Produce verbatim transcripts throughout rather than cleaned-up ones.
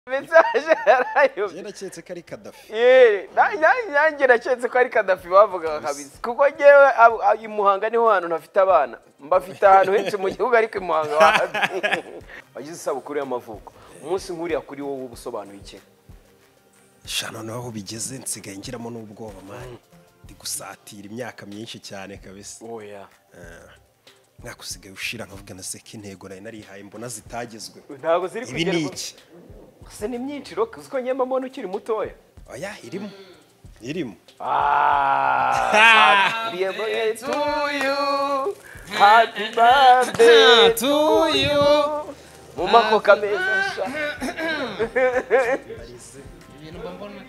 message yarayo Jena cyetse kari Kadafi. Eh, nanjye naketse ko ari Kadafi bavuga kabisa. Kuko ngewe imuhanga niho hantu ntafite abana. Mbafite ahantu henshi mu gihugu ariko imuhanga wapi. Wagize isabukuru y'amavuko. Umunsi nkuriya kuri wowe ubusobanuye iki? Shano naho bigeze nsigaye ngiramo n'ubwoba mani. Ndi gusatira imyaka myinshi cyane kabisa. Oya. Nakusigaye ushira nkavuga na seka intego nari narihaye mbona zitagezwe. Ntago ziri kugera. Ibi niki? Se ni myinshi rock uziko nyema mbona ukiri mutoya. Oya irimo. Irimo. Ah. Happy birthday to you. Happy birthday to you. Mumako kameza. Ibintu mbona.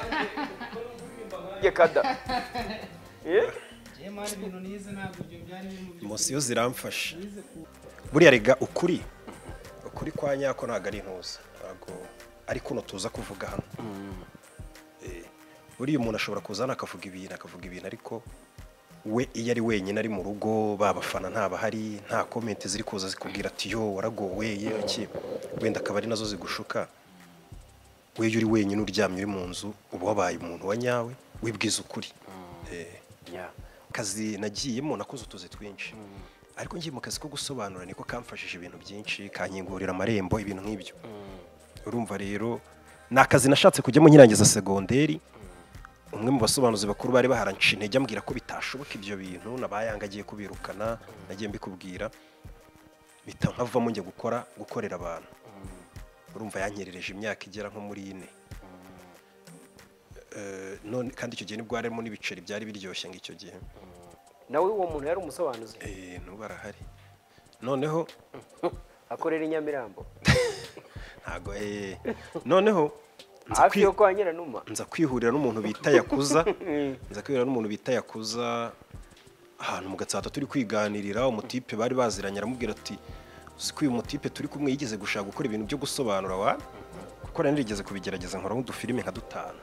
Ye kada. Eh? Je mari ibintu nize ntabwo byo byari biri mu byo. Emosiyo ziramfasha. Buriya rega ukuri. Ukuri kwa nyako ntago ari intuza. Ntago ariko no tuza kuvuga hano. Eh. Buriya umuntu ashobora kuzana akavuga ibintu akavuga ibintu ariko we iyo ari wenyine ari mu rugo babafana ntaba hari nta comment ziri kuza zikubwira ati yo waragowe ye iki wenda akabari nazo zigushuka we yuri wenyine uryamye uri mu nzu ubu wabaye umuntu wa nyawe wibwiza ukuri. Eh yeah. Kazi nagiyemo nakoze utuze twinshi ariko ngiye mu kazi ko gusobanura niko kamfashije ibintu byinshi kanyingurira amarembo ibintu nk'ibyo. Urumva rero nakazi nashatse kujyamo nyirangiza segonderi. Umwe mu basobanuzi bakuru bari baharanshe intege ambwira ko bitashoboka ibyo bintu nabayangagiye kubirukana nagiye mbikubwira bita nkavamo njye gukora gukorera abantu. Urumva yanyerereje imyaka igera nko muri ine. Eh none kandi icyo gihe nibwo harimo n'ibiceri byari biryoshye ngicyo gihe. Nawe uwo muntu yari umusobanuzi? Eh nubarahari. Noneho akorera inyamirambo. Ntago eh noneho hafi yo kwa nyina numa nza kwihurira n'umuntu bita Yakuza nza kwihurira n'umuntu bita Yakuza ahantu mu Gatsata turi kwiganirira umutipe bari baziranye aramubwira ati uziko uyu mutipe turi kumwe yigeze gushaka gukora ibintu byo gusobanura wa kuko narigeze kubigerageza nkora nk'udufilime nka dutanu.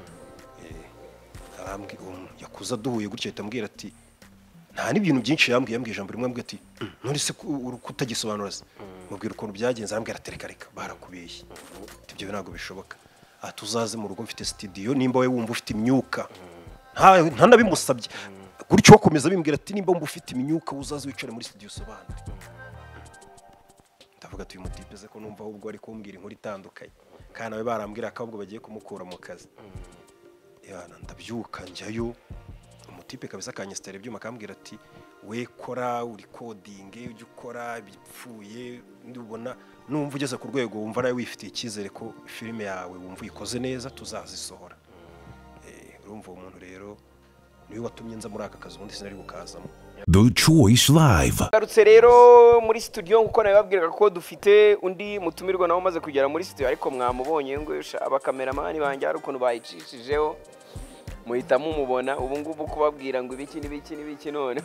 Eh arambwi Yakuza duhuye gutyo itambwira ati nta n'ibintu byinshi yambwiye yambwiye ijambo rimwe ambwiye ati none se kutagisobanura se mubwira ukuntu byagenze arambwira ati reka reka barakubeshye ibyo ntabwo bishoboka. Atuzaze mu rugo mfite studio nimba we wumva ufite imyuka nta nta nabimusabye gutyo wakomeza bimbwira ati nimba wumva ufite imyuka uzaze wicare muri studio sobanura. Ndavuga ati uyu mutipe ze ko numva ahubwo ari kumbwira inkuru itandukanye kandi nawe barambwira akabwo bagiye kumukura mu kazi. Yana ndabyuka njyayo umutipe kabisa kanyestera ibyuma kambwira ati we kora uri coding ujye ukora bipfuye ndubona numva ugeze ku rwego wumva nawe wifitiye ikizere ko filime yawe wumva ikoze neza tuzazisohora. Eh urumva umuntu rero niwe watumye nza muri aka kazi ubundi sinari gukazamo. The Choice Live. Garutse rero muri studio nkuko nababwiraga ko dufite undi mutumirwa nawo maze kugera muri studio ariko mwamubonye ngo abakameramani banjye ari ukuntu bayicishijeho muhita mumubona ubu ngubu kubabwira ngo ibiki n'ibiki n'ibiki none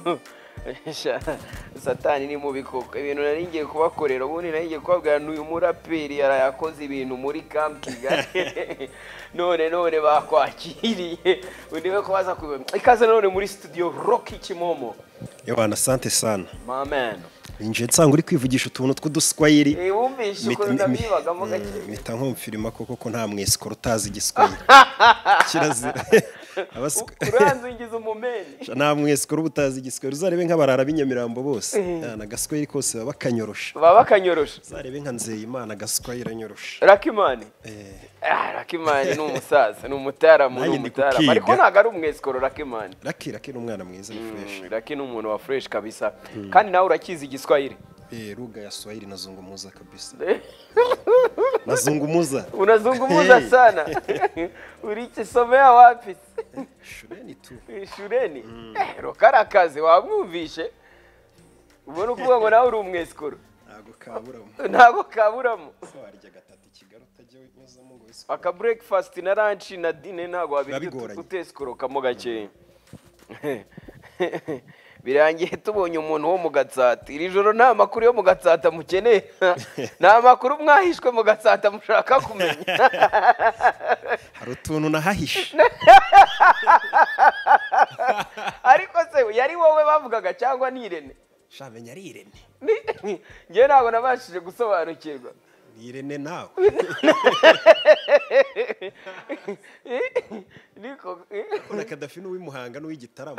Satani ni mubi koko ibintu nari ngiye kubakorera ubundi nari ngiye kubabwira n'uyu muraperi yarayakoze ibintu muri Camp Kigali none none bakwakiriye undi we kubaza kuba ikaze none muri studio Rocky Kimomo. Yohana sante sana my man inje nsanga uri kwivugisha utuntu tw'uduswayiri eh wumvishe uko ndabibagamo gake mita nkomfirima koko ko nta mwesiko utazi igiswayiri kirazira uranzingiza umumeni nta mwesiko ubutazi igiswayiri uzarebe nk'abarara b'inyamirambo bose na gaswayiri kose baba bakanyorosha baba bakanyorosha uzarebe nka Nzeyimana gaswayiri anyorosha Rakimani eh ah Rakimani ni umusaza ni umutaramu ni umutaramu ariko ntago ari umwesiko Rakimani Raki Raki ni umwana mwiza ni fresh Raki ni umuntu wa fresh kabisa kandi nawe urakizi igiswahili eh ruga ya Swahili nazungumuza kabisa nazungumuza unazungumuza sana ulikisomea wapi shuleni tu shuleni eh rokara kazi wamwumvishe ubona ukuvuga ngo nawe uri umwesikoro ntago kaburamo ntago kaburamo so arya gatatu Kigali utajye nyuzamo ngo isi aka breakfast na lunch na dinner ntago wabirya utesikoroka gake birangiye tubonye umuntu wo mu Gatsata iri joro nta makuru yo mu Gatsata mukeneye nta makuru mwahishwe mu Gatsata mushaka kumenya hari utuntu nahahishe ariko se yari wowe bavugaga cyangwa ni Irene shamenya ari Irene nge ntabwo nabashije gusobanukirwa ni Irene nawe niko na Kadafi n'uw'imuhanga n'uw'igitaramo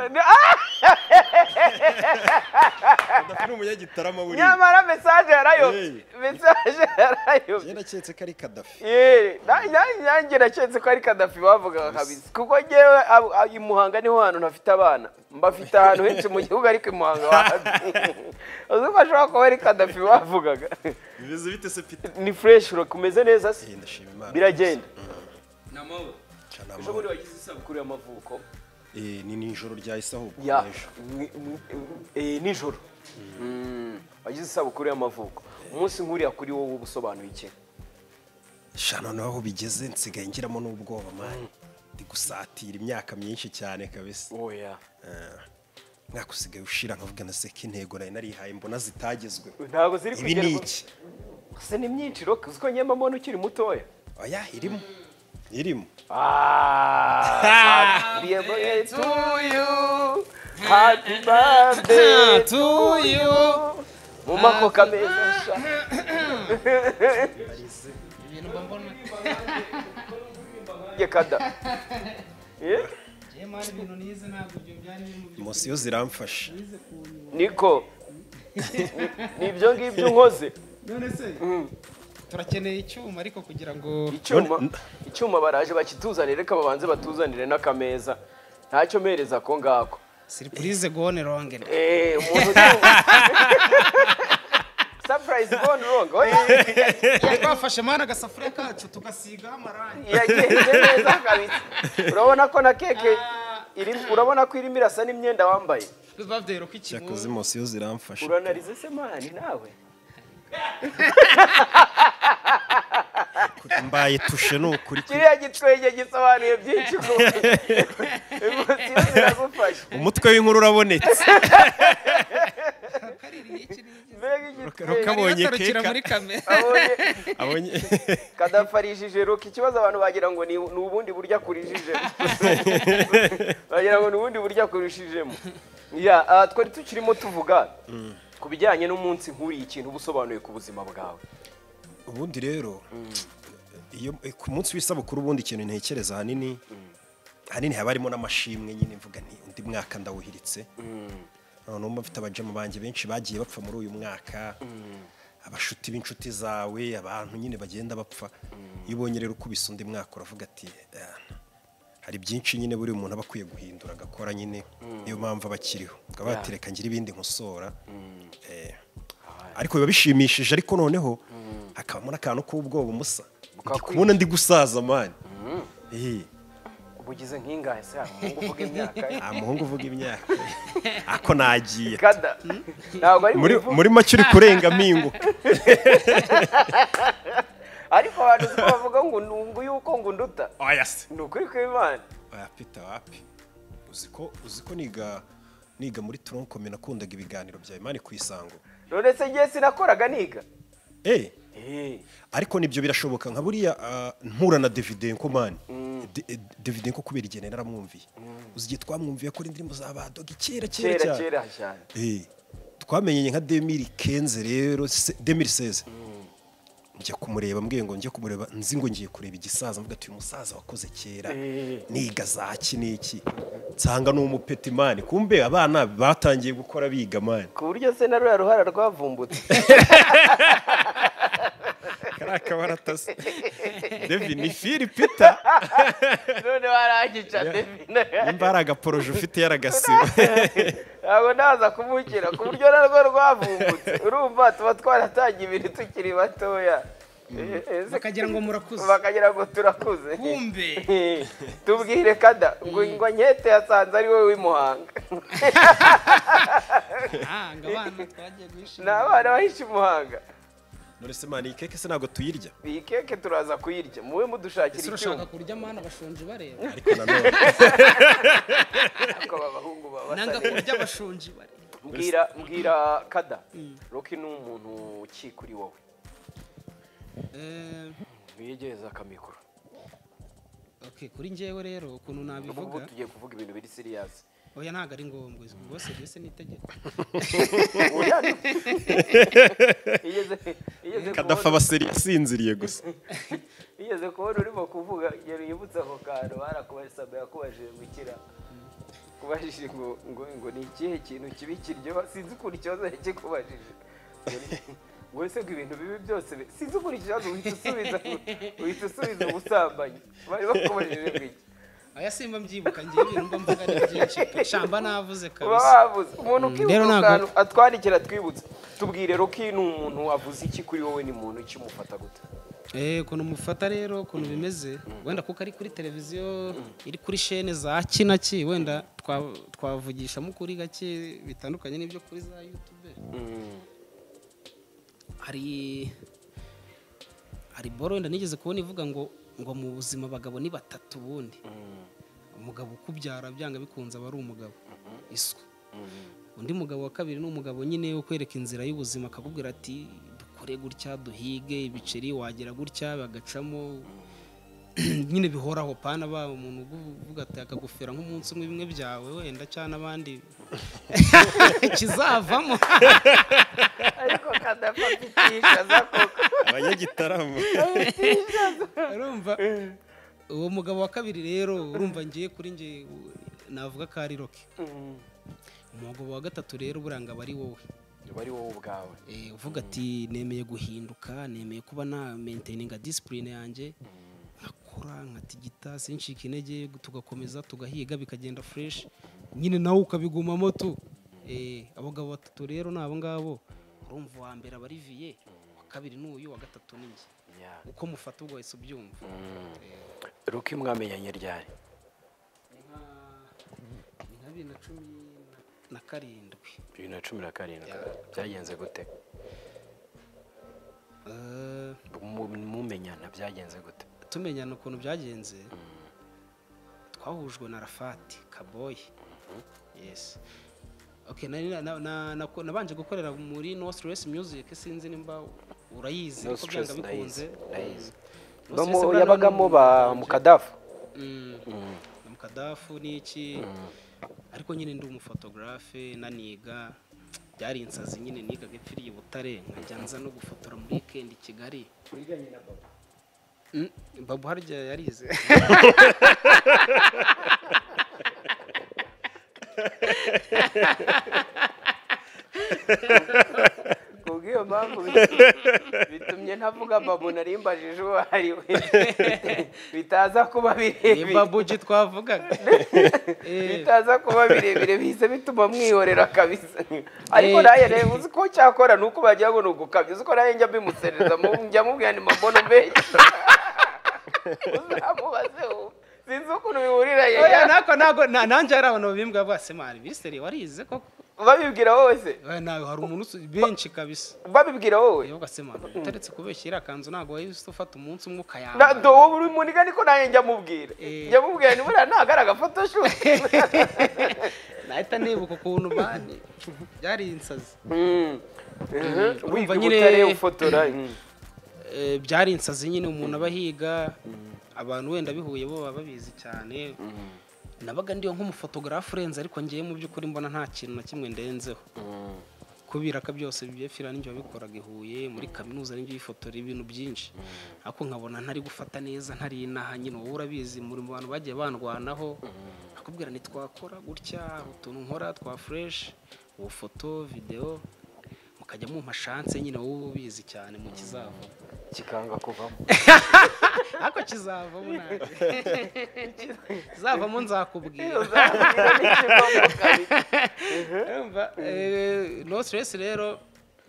Kadafi n'umunyagitaramo buri nyamara message yarayo Hey. message yarayo je naketse ko ari Kadafi eh nanjye naketse ko ari Kadafi bavuga kabisa kuko ngewe ab- ab- i Muhanga niho hantu ntafite abana mbafite ahantu henshi mu gihugu ariko i Muhanga wapi uzi ko ashobora kuba ari Kadafi bavugaga bimeze bite se Peter ni fresh ro kumeze neza se Eh, ndashima Imana biragenda namahoro Cana ejo amahoro. bundi wagize isabukuru y'amavuko eh ni nijoro ryahise ahubwo ya ejo ni- ni- eh nijoro Mm, wagize isabukuru y'amavuko umunsi nkuriya kuri wowe ubusobanuye iki shano naho bigeze nsigaye ngiramo n'ubwoba mani ndi gusatira imyaka myinshi cyane kabisa oya mwaka usigaye ushira nkavuga na seka intego nayo narihaye mbona zitagezwe ntabwo ziri ibi ni kugerwa iki se ni myinshi rock uziko nyema mbona ukiri mutoya oya irimo irimo ah happy birthday to you happy birthday to you mu makoka meza sha ibintu mba mbona ye kada eh je mani ibintu nize ntabwo ibyo byari biri mu byo emosiyo ziramfasha nize kunyu niko nibyo ngibyo nkoze none se turakeneye icyuma ariko kugira ngo icyuma None- icyuma baraje bakituzanire reka babanze batuzanire n'akameza ntacyo mereza ako ngako surprise gone wrong eh umuntu utu- surprise gone wrong oya twafashe mana agasafuriya kacu tugasigaho amarangi yagenze neza kabisa urabona ko na keke iri urabona ko irimo irasa n'imyenda wambaye birthday rock ikintu cyakoze emosiyo ziramfasha uranarize se mani nawe mbaye tushe n'ukuri kiriya gitwenge gisobanuye byinshi ku emosiyo ziragufasha umutwe w'inkuru urabonetse kaririye iki ni mbega igitwenge rukabonye yatarukira keka muri kamera abonye abonye kadafarishije roka ikibazo abantu bagira ngo ni ni ubundi buryo akurishijemo bagira ngo ni ubundi buryo akurishijemo ya ah, twari tukirimo tuvuga ku bijyanye n'umunsi nkuriye ikintu ubusobanuye ku buzima bwawe ubundi rero iyo ku munsi w'isabukuru ubundi ikintu ntekereza ahanini ahanini haba harimo n'amashimwe nyine mvuga nti undi mwaka ndawuhiritse noneho mfite abajama banjye benshi bagiye bapfa muri uyu mwaka abashuti b'inshuti zawe abantu nyine bagenda bapfa iyo ubonye rero ukubise undi mwaka uravuga ati "Ah, hari byinshi nyine buri umuntu aba akwiye guhindura agakora nyine niyo mpamvu aba akiriho ukaba watereka ngira ibindi nkosora Eh, ariko biba bishimishije ariko noneho hakabamo n'akantu k'ubwoba umusa ndi kubona ndi gusaza mani eh ubugize nk'ingahe se umuhungu uvuga imyaka ye nta muhungu uvuga imyaka ako nagiye kada ntabwo ari muri muri muri make uri kurenga mpinguka ariko abantu uzi ko bavuga ngo nungu yuko ngo nduta oya se ni ukuri kw'Imana oya pita wapi uzi ko uzi ko niga niga muri tronkome nakundaga ibiganiro bya Imani ku isango none se ngiye sinakoraga niga eh eh ariko nibyo birashoboka nka buriya ah, mpura na Davidenko mani Davidenko kubera igene naramwumviye uzigiye twamwumviye ko indirimbo za badoga kera kera kera cyane kera cyane eh twamenye nka deux mille quinze rero se- deux mille seize njya kumureba mbwiye ngo njye kumureba nzi ngo ngiye kureba igisaza mvuga ati uyu musaza wakoze kera Eh. niga za kiniki nsanga ni umupeti mani kumbe abana batangiye gukora biga mani ku buryo se na ruriya ruhara rwavumbutse karaka baratase Devi ni Philipita none warangica Devina nimba ari agaporoje ufite yaragasiba ntabwo ndaza kumukira ku buryo narwo rwavumbutse urumva tuba twaratangiye ibintu tukiri batoya Eh, eh, se- bakagira ngo murakuze bakagira ngo turakuze kumbe tubwire kada ngo ngo nkete yasanze ari wowe w'imuhanga ah ngo abana twagiye ni guhishira abana bahishe imuhanga none se mani iyi keke se ntabwo tuyirya iyi keke turaza kuyirya muwe mudushakira ese urashaka icyuma kurya amana bashonje bareba ariko nanone ariko aba bahungu baba nanga basa neza. kurya bashonje bareba mbwira mbwira kada roki ni umuntu ki kuri wowe eh wiyegereza akamikoro okay kuri njyewe rero ukuntu ubu nabivuga tugiye kuvuga ibintu biri siriyasi oya ntago ari ngombwa bose byose nitegeko Kadafa abaseri yasinziriye gusa Iyeze kubona urimo kuvuga yari yibutsa ako kantu barakubasaba yakubajije gukira kubajije ngo ngo ngo ni ikihe kintu kibi kiryo sinzi ukuntu ikibazo yakikubajije wese ngo ibintu bibi byose sinzi ukuntu ikibazo uhita usubiza uhita usubiza ubusambanyi bari bakubajije bwiki aya simba mbyibuka ngiye ibintu mba mvuga ni byinshi shamba navuze kabisa wavuze umuntu ukibuka atwandikira twibutse tubwire Rocky ni umuntu wavuze iki kuri wowe ni muntu kimufata gute eh kuno mufata rero kuno bimeze wenda kuko ari kuri televiziyo iri kuri chaîne za kinaki wenda twavugisha mu kuri gake bitandukanye n'ibyo kuri za YouTube hari hari boro wenda nigeze kubona ivuga ngo ngo mu buzima abagabo ni batatu bundi umugabo ukubyara byanga bikunze aba ari umugabo iswa undi mugabo wa kabiri ni umugabo nyine wo kwereka inzira y'ubuzima akakubwira ati dukore gutya duhige ibiceri wagira gutya bagacamo nyine bihoraho pana ba umuntu uvuga ati akagufera nk'umunsi umwe bimwe byawe wenda cyane abandi kizavamo ariko kadafatisha zakoko abanyagitaramo urumva uwo mugabo wa kabiri rero urumva ngiye kuri nge navuga ko ari Rocky umugabo wa gatatu rero buranga bari wowe bari wowe ubwawe eh uvuga ati nemeye guhinduka nemeye kuba na maintaining discipline yanjye nkakora nkatigita sinshika intege tugakomeza tugahiga bikagenda fresh nyine nawe ukabigumamo tu eh abagabo batatu rero nabo ngabo urumva wa mbere abari viye wa kabiri n'uyu wa gatatu ninjye uko mufata ubwo wese ubyumva Rocky mwamenyanye ryari ni nka bibiri na cumi na karindwi bibiri na cumi na karindwi byagenze gute eh mumenyana byagenze gute tumenyana ukuntu byagenze twahujwe na Rafati Kaboy yes okay na nabanje gukorera muri No Stress Music sinzi nimba urayizi ko byanga bikunze bamo yabagamo ba mukadafu mukadafu niki ariko nyine ndi umufotographe naniga byari insazi nyine niga gepfiriye Butare nkajyanza no gufotora muri weekend i Kigali wiganye na baba babu harya yarize kubwiyo mpamvu bitumye ntavuga babu narimbajije uwo ari we bitaza kuba birebire ni babuji twavugaga bitaza kuba birebire bize bituma mwihorera kabisa ariko naye rero uzi ko cyakora nuko bagiye ngo nugukabye uzi ko naye njya bimusereza njya mubwira ni mambono mbe uzamubaze sinzi ukuntu bihurira ye oya nako nago nanje ari abantu bimbwa bwase mari biseri warize koko babibwira wowe se nawe hari umuntu benshi kabisa babibwira wowe yo gasemana utaretse kubeshyira kanzu nago wahise ufata umunsi umwe ukayamba na do wowe uri muniga niko naye njya mubwira njya mubwira ni buriya nagaraga photoshoot nahita nibuka ukuntu bani byari insazi wumva nyine ufotora byari insazi nyine umuntu abahiga abantu wenda bihuye bo baba babizi cyane nabaga ndiyo nk'umufotographe urenze ariko ngiye mu by'ukuri mbona nta kintu na kimwe ndenzeho kubira ka byose byefira n'injye babikoraga ihuye muri kaminuza n'injye yifotora ibintu byinshi ariko nkabona ntari gufata neza ntari inaha nyine wowe urabizi muri mu bantu bagiye bandwanaho akubwira ni twakora gutya utuntu nkora twa fresh ubu foto video mukajya mu chance nyine wowe ubizi cyane mu kizava kikanga kuvamo ako kizavamo naje kizavamo nzakubwira umva No Stress rero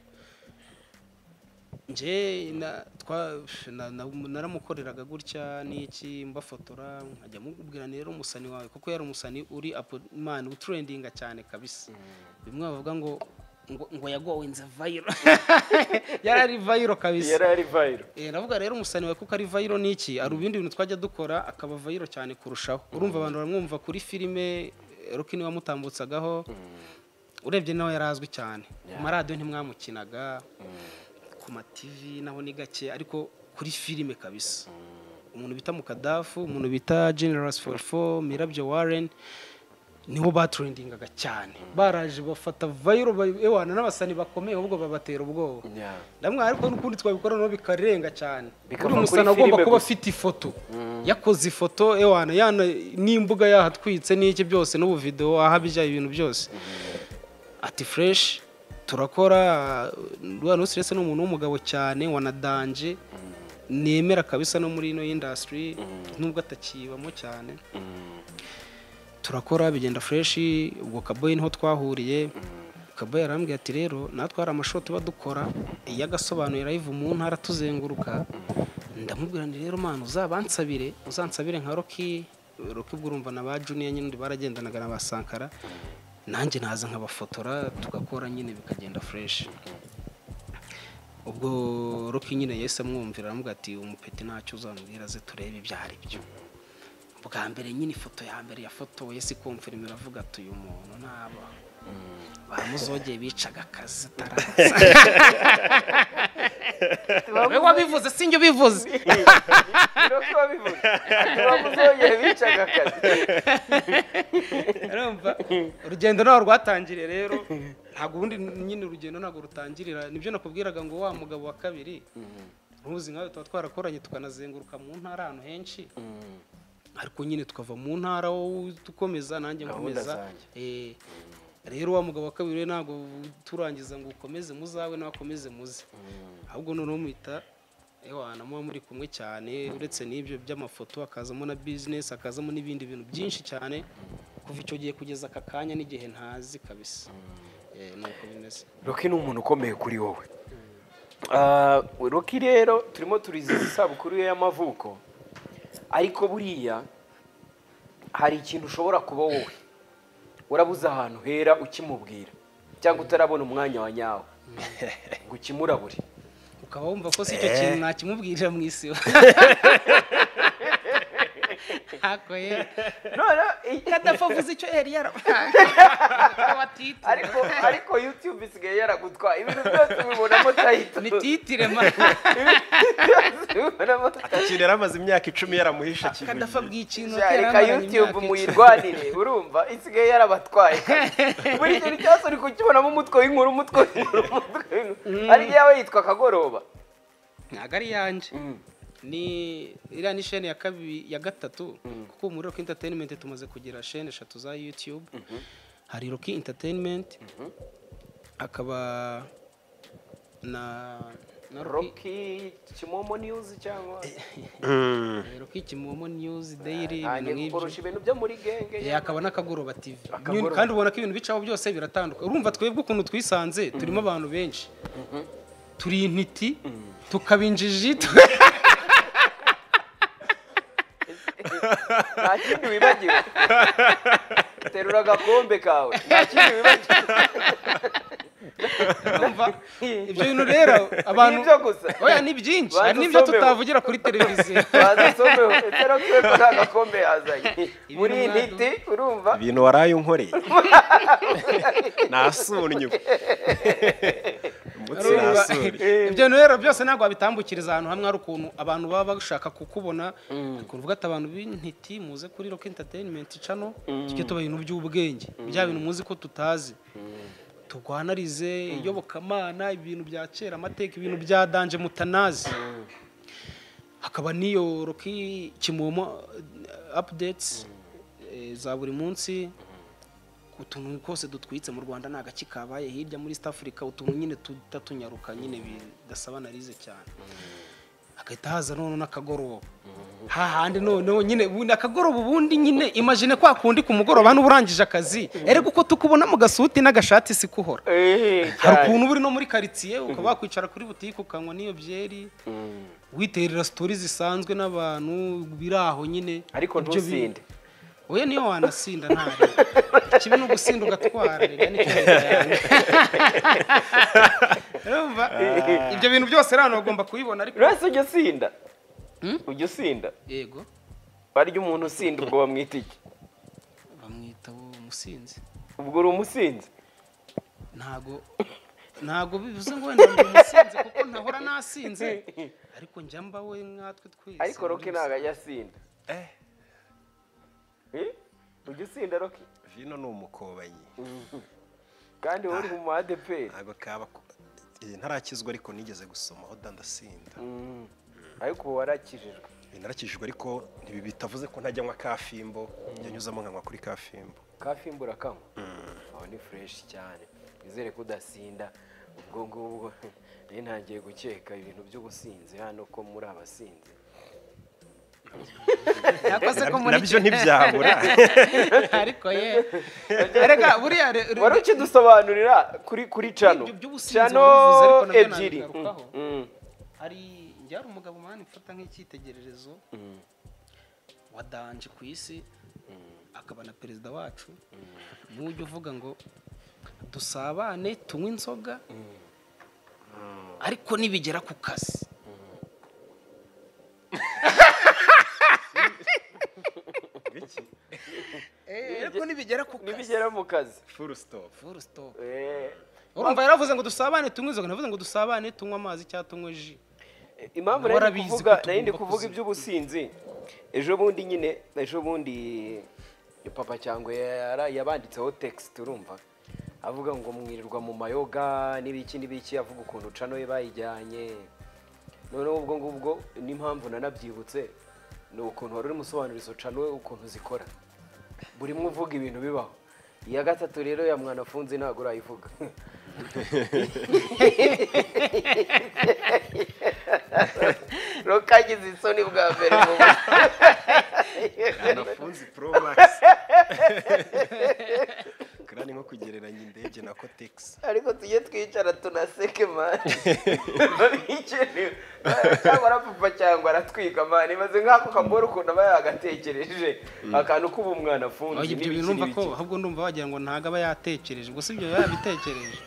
nje na twa naramukoreraga gutya niki mbafotora nkajya mubwira rero umusani wawe kuko yari umusani uri man utrendinga cyane kabisa bimwe bavuga ngo ngo yagowe inze viral yarari viral kabisa yarari viral eh navuga rero umusani we kuko ari viral niki ari ubindi bintu twajya dukora akaba viral cyane kurushaho urumva abantu baramwumva kuri filime Rocky ni wamutambutsagaho urebye nawe yarazwi cyane ku maradiyo ntimwamukinaga ku ma T V naho ni gake ariko kuri filime kabisa umuntu bita Mukadafu umuntu bita Generous forty-four Mirabyo Warren niho batrendingaga cyane baraje bafata viral ewana n'abasani bakomeye ahubwo babatera ubwoba ndamwe ariko n'ukundi twabikora no bikarenga cyane buri musana agomba kuba afite ifoto yakoze ifoto ewana yana n'imbuga yahatwitse n'iki byose n'ubu video ahabijya ibintu byose ati fresh turakora Rwanda Stress n'umuntu w'umugabo cyane wanadanje nemera kabisa no muri ino industry nubwo atakibamo cyane turakora bigenda fresh ubwo Kaboy niho twahuriye Kaboy yarambwiye ati rero natwe hari amashoti badukora yagasobanuye live mu ntara tuzenguruka ndamubwira ndi rero man uzabansabire uzansabire nka Rocky Rocky bwurumva na ba Junior nyine baragendanaga na basankara nanjye naza nkabafotora tugakora nyine bikagenda fresh ubwo Rocky nyine yese amwumvira aramubwira ati umupeti ntacyo uzambwira ze turebe ibyari byo bwa mbere nyine ifoto ya mbere yafotoye si confirm iravuga ati uyu muntu naba bamuzogeye bicaga akazi taraza wewe wabivuze sinjye ubivuze Rocky wabivuze bamuzogeye bicaga akazi urumva urugendo naho rwatangiriye rero ntago ubundi nyine urugendo nago rutangirira nibyo nakubwiraga ngo wa mugabo wa kabiri ntuzi nkawe tuba twarakoranye tukanazenguruka mu ntara ahantu henshi ariko nyine tukava mu ntara tukomeza nanjye nkomeza eh rero wa mugabo wa kabiri ntago turangiza ngo ukomeze muzawe nakomeze muze ahubwo none umwita ewana mu muri kumwe cyane uretse n'ibyo by'amafoto akazamo na business akazamo n'ibindi bintu byinshi cyane kuva icyo gihe kugeza aka kanya n'igihe ntazi kabisa eh nuko bimeze Rocky ni umuntu ukomeye kuri wowe ah Rocky rero turimo turiziza isabukuru ye y'amavuko ariko buriya hari ikintu ushobora kuba wowe urabuze ahantu hera ukimubwira cyangwa utarabona umwanya wa nyawo ngo ukimurabure ukaba wumva ko si icyo kintu nakimubwirira mu isi hakoye none kadafavuze icyo yari yara ariko ariko YouTube isigaye yaragutwaye ibintu byose bibonamo title ni titire ma akinera amaze imyaka icumi yaramuhisha kintu kadafabwiye ikintu reka YouTube muyirwanire urumva isigaye yarabatwaye buri kintu cyose uri kukibonamo umutwe w'inkuru umutwe w'inkuru ari yawe yitwa Kagoroba ntago ari yanje ni iriya ni chaîne ya kabiri ya gatatu kuko muri Rocky Entertainment tumaze kugira chaîne eshatu za YouTube hari Rocky Entertainment akaba na na Rocky Kimomo News cyangwa Rocky Kimomo News Daily ibintu ibintu byo muri genge yakaba n'Akagoroba T V kandi ubona ko ibintu bicaho byose biratandukanye urumva twebwe ukuntu twisanze turimo abantu benshi turi intiti tukabinjiji nta kindi wibagiwe terura agakombe kawe nta kindi wibagiwe ibyo bintu rero abantu nibyo gusa oya ni byinshi hari nibyo tutavugira kuri televiziyo bazasomeho etero kweko nta gakombe yazanye muri intiti urumva ibintu waraye unkoreye nasunnye ibyo rero byose ntabwo babitambukiriza ahantu hamwe ari ukuntu abantu baba bashaka kukubona kuvuga ati abantu b'intiti muze kuri Rocky Entertainment channel tujye tuba ibintu by'ubwenge bya bintu muzi ko tutazi tugwanarize iyobokamana ibintu bya kera amateka ibintu bya danje mutanazi hakaba niyo Rocky Kimomo updates za buri munsi utuntu kose dutwitse mu Rwanda naga kikabaye hirya muri East Africa utuntu nyine tutatunyaruka nyine bidasaba narize cyane akahita haza none n'Akagoroba ha handi none nyine ubundi Akagoroba ubundi nyine imagine kwa kundi ku mugoroba hano urangije akazi ere guko tukubona mu gasuti n'agashati sikuhora hari ukuntu buri no muri quartier ukaba kwicara kuri butike ukanywa niyo byeri witerera stories zisanzwe n'abantu biraho nyine ariko ntusinde oya niyo wanasinda ntari kibe no gusinda ugatwara rega nicyo yanjye urumva ibyo bintu byose rano bagomba kubibona ariko rase ujye sinda ujye sinda yego barya umuntu usinda ubwo bamwita iki bamwita umusinzi ubwo uri umusinzi ntago ntago bivuze ngo wenda ndi umusinzi kuko ntahora nasinze ariko njya mba we mwatwe twese ariko Rocky ntago yasinda eh eh ujye sinda Rocky Vino ni umukobanyi kandi wowe uri mu A D P ntabwo kaba eh, ntarakizwa ariko nigeze gusoma oda ndasinda ariko ubu warakijijwe narakijijwe ariko ntibi bitavuze ko ntajya nywa kafimbo njya nyuzamo nkanywa kuri kafimbo kafimbo urakanywa aho ni fresh cyane nizere ko udasinda ubwo ngubwo rero ntangiye gukeka ibintu by'ubusinzi hano ko muri abasinzi nabyo ntibyabura ariko ye erega buriya wari ukidusobanurira kuri kuri cano cano ebyiri hari njyari umugabo mani mfata nk'icyitegererezo wa danje ku isi akaba na perezida wacu n'ujya uvuga ngo dusabane tunywe inzoga ariko nibigera ku kazi ariko nibigera ku kazi nibigera mu kazi full stop full stop eh urumva yaravuze ngo dusabane tunywe inzoga navuze ngo dusabane tunywe amazi cyangwa tunywe ji impamvu rero kuvuga nayindi kuvuga iby'ubusinzi ejo bundi nyine ejo bundi papa cyangwa yabanditseho text urumva avuga ngo mwirirwa mu mayoga n'ibiki n'ibiki avuga ukuntu cano ye bayijyanye none ubwo ngubwo n'impamvu nanabyibutse ni ukuntu wari uri musobanurizo cano we ukuntu zikora buri mwe uvuga ibintu bibaho iya gatatu rero ya mwana afunze ntabwo urayivuga rokagize isoni bwa mbere mu anafunze pro max kandi nko kugereranya indege na Cotex ariko tujye twicara tunaseke mani cyangwa arapfa cyangwa aratwika mani maze nk'ako kambora ukuntu aba yagatekereje akantu kuba umwana afunze ibyo bintu numva ko ahubwo ndumva wagira ngo ntago aba yatekereje gusa ibyo yabitekereje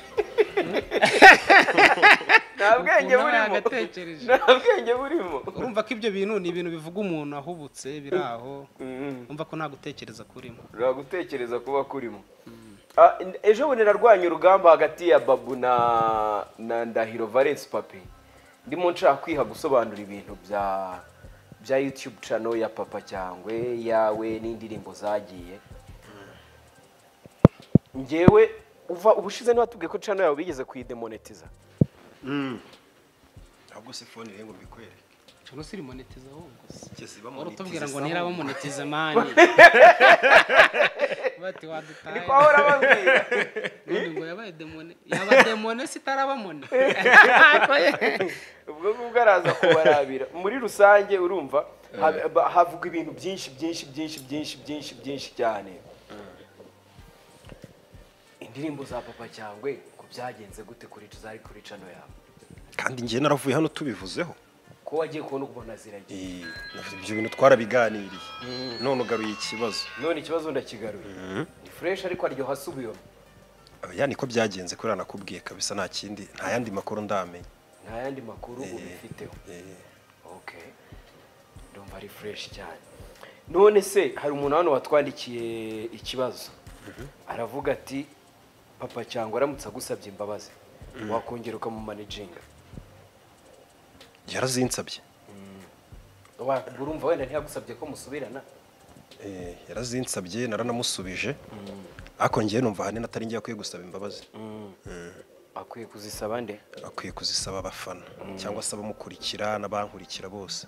nta bwenge burimo nta bwenge burimo urumva ko ibyo bintu ni ibintu bivuga umuntu ahubutse biri aho umva ko nta gutekereza kurimo nta gutekereza kuba kurimo ejo bundi narwanya urugamba hagati ya Babu na na Ndahiro Valence Papi ndimo nshaka kwiha gusobanura ibintu bya bya YouTube channel ya Papa cyangwa yawe n'indirimbo zagiye ngewe uva ubushize n'atubwiye ko channel yawe bigeze kuyidemonetiza mm ahubwo se phone rengo bikwere channel siri monetiza ahubwo kiziba monetiza urutubwira ngo ntiraba monetiza mani bati wadutaye niko ahora babwira none ngo yabaye demone yaba demone sitaraba mone ubwo ngubwo araza kubarabira muri rusange urumva havuga ibintu byinshi byinshi byinshi byinshi byinshi byinshi cyane indirimbo za Papa cyangwa ko byagenze gute kuri tuzari kuri channel yawe kandi ngiye naravuye hano tubivuzeho ko wagiye kubona kubona ziragiye eh ibyo bintu twarabiganiriye none ugaruye ikibazo none ikibazo ndakigaruye ni fresh ariko aryo hasubiyo yani ko byagenze kuri anakubwiye kabisa nta kindi nta yandi makuru ndamenye nta yandi makuru ubifiteho okay ndumva ari fresh cyane none se hari umuntu hano watwandikiye ikibazo aravuga ati Papa cyangwa aramutse agusabye imbabazi wakongera ukamu managinga yarazinsabye wa urumva wenda ntiyagusabye ko musubirana eh yarazinsabye naranamusubije ako ngiye numva hane natari ngiye kwiye gusaba imbabazi akwiye kuzisaba nde akwiye kuzisaba abafana cyangwa se abamukurikira n'abankurikira bose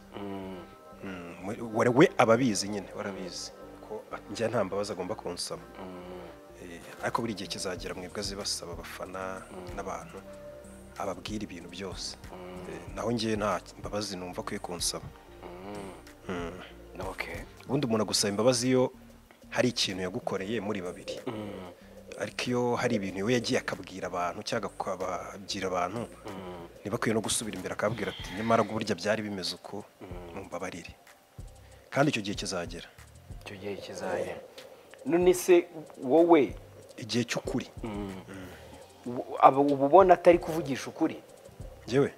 we ababizi nyine warabizi ko njye nta mbabazi agomba kunsaba ariko buri gihe kizagera mwebwe zibasaba abafana n'abantu ababwira ibintu byose naho ngiye nta mbabazi numva kwiye kunsaba okay ubundi umuntu agusaba imbabazi iyo hari ikintu yagukoreye muri babiri ariko iyo hari ibintu we yagiye akabwira abantu cyangwa akababwira abantu ntibakwiye no gusubira imbere akabwira ati nyamara burya byari bimeze uko mumbabarire kandi icyo gihe kizagera icyo gihe kizagera none se wowe igihe cy'ukuri aba ubona atari kuvugisha ukuri njyewe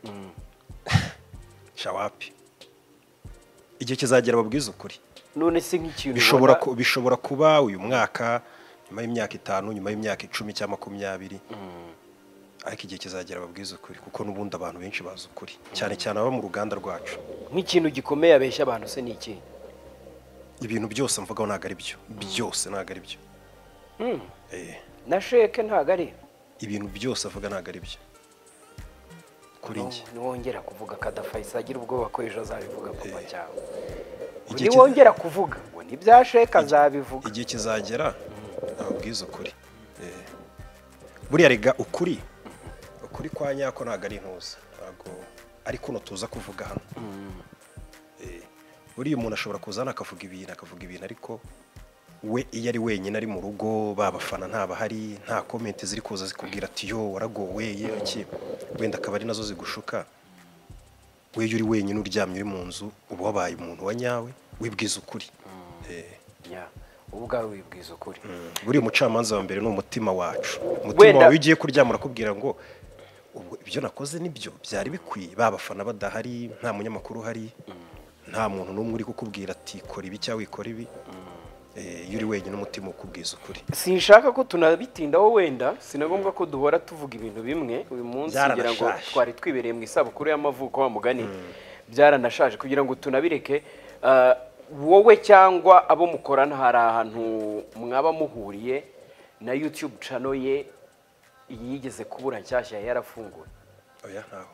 shawapi igihe kizagera babwiza ukuri none se nk'ikintu bishobora bishobora kuba uyu mwaka nyuma y'imyaka itanu nyuma y'imyaka icumi cyangwa makumyabiri ariko igihe kizagera babwiza ukuri kuko n'ubundi abantu benshi bazi ukuri cyane cyane aba mu ruganda rwacu nk'ikintu gikomeye abeshya abantu se ni iki ibintu byose mvugaho ntago ari byo byose ntago ari byo Eh, na sheke ntago ari ibintu byose avuga ntabwo ari byo kuri njye. niwongera kuvuga kadafayisa agira ubwoba ko ejo azabivuga papa cyangwa Igihe niwongera kuvuga ngo nibya sheke azabivuga igihe kizagera ababwiza ukuri. Eh, buriya rega ukuri ukuri kwa nyako ntabwo ari intuza ntabwo ari kuno tuza kuvuga hano. Eh, buriya umuntu ashobora kuzana akavuga ibintu akavuga ibintu ariko we iyo ari wenyine ari mu rugo babafana ntabahari nta komenti ziri kuza zikubwira ati yo waragowe iki wenda akaba ari nazo zigushuka. We iyo uri wenyine uryamye uri mu nzu uba wabaye umuntu wa nyawe wibwiza ukuri. Eh, ya ubwawe wibwiza ukuri. buriya umucamanza wa mbere ni umutima wacu. Umutima wawe ugiye kuryama urakubwira ngo ubwo ibyo nakoze nibyo byari bikwiye babafana badahari nta munyamakuru uhari nta muntu n'umwe uri kukubwira ati kora ibi cyangwa ikora ibi. iyo uri wenyine umutima ukubwiza ukuri. Sinshaka ko tunabitindaho wenda sinagombwa ko duhora tuvuga ibintu bimwe uyu munsi kugira ngo twari twibereye mu isabukuru y'amavuko wa mugani byaranashaje kugira ngo tunabireke. Wowe cyangwa abo mukorana hari ahantu mwaba muhuriye na YouTube channel ye yigeze kubura nshyashya yarafunguye? Oya ntaho.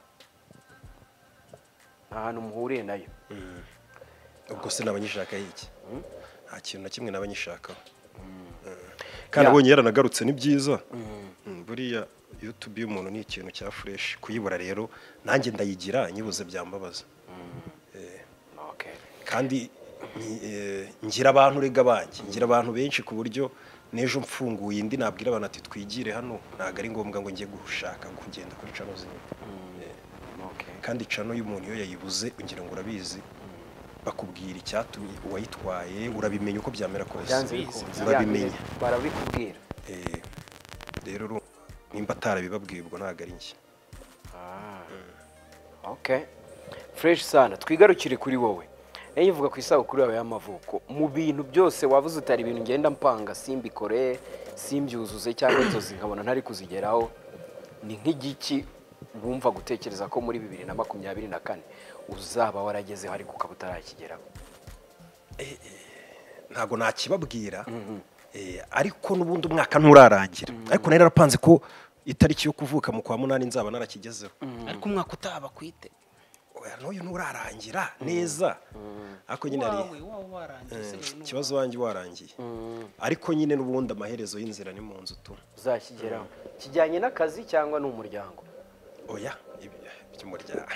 Nta hantu muhuriye nayo? Ubwo se nabanyishaka iki? Nta kintu na kimwe nabanyishakaho. Kandi abonye yaranagarutse ni byiza. Buriya YouTube y'umuntu ni ikintu cya fresh kuyibura rero nanjye ndayigira nyibuze byambabaza. Kandi ngira abantu rega banjye ngira abantu benshi ku buryo nejo mfunguye indi nabwira abantu ati twigire hano ntago ari ngombwa ngo ngiye gushaka kugenda kuri channel zimwe. Kandi channel y'umuntu iyo yayibuze ungira ngo urabizi bakubwira icyatumye uwayitwaye urabimenya uko byamera kose urabimenya barabikubwira. Eh rero nimba atarabibabwiye ubwo ntago ari njye. Okay, fresh sana. Twigarukire kuri wowe yivuga ku isabukuru yawe y'amavuko mu bintu byose wavuze utari ibintu ngenda mpanga simbikore simbyuzuze cyangwa inzozi nkabona ntari kuzigeraho ni nk'igiki wumva gutekereza ko muri bibiri na makumyabiri na kane uzaba waragezeho ariko ukaba utarakigeraho? Ntago nakibabwira ariko n'ubundi umwaka nturarangira ariko nari narapanze ko itariki yo kuvuka mu kwa munani nzaba narakigezeho. Ariko umwaka utaba kwite oya n'uyu nturarangira neza ariko nyine ari ikibazo wanjye warangiye ariko nyine n'ubundi amaherezo y'inzira ni mu nzu tu uzakigeraho. Kijyanye n'akazi cyangwa n'umuryango? Oya iby'umuryango